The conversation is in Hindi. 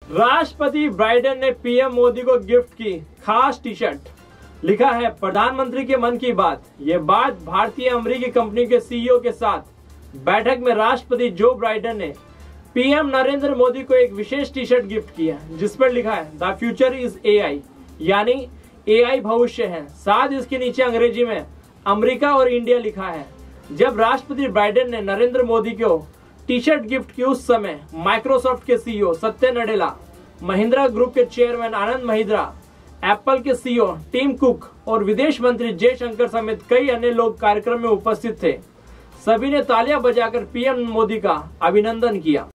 राष्ट्रपति बाइडेन ने पीएम मोदी को गिफ्ट की खास टी शर्ट। लिखा है प्रधानमंत्री के मन की बात। ये बात भारतीय अमेरिकी कंपनी के सीईओ के साथ बैठक में राष्ट्रपति जो बाइडेन ने पीएम नरेंद्र मोदी को एक विशेष टी शर्ट गिफ्ट किया, जिस पर लिखा है द फ्यूचर इज एआई, यानी एआई भविष्य है। साथ इसके नीचे अंग्रेजी में अमेरिका और इंडिया लिखा है। जब राष्ट्रपति बाइडेन ने नरेंद्र मोदी को टी शर्ट गिफ्ट की, उस समय माइक्रोसॉफ्ट के सीईओ सत्या नडेला, महिंद्रा ग्रुप के चेयरमैन आनंद महिंद्रा, एप्पल के सीईओ टिम कुक और विदेश मंत्री जयशंकर समेत कई अन्य लोग कार्यक्रम में उपस्थित थे। सभी ने तालियां बजाकर पीएम मोदी का अभिनंदन किया।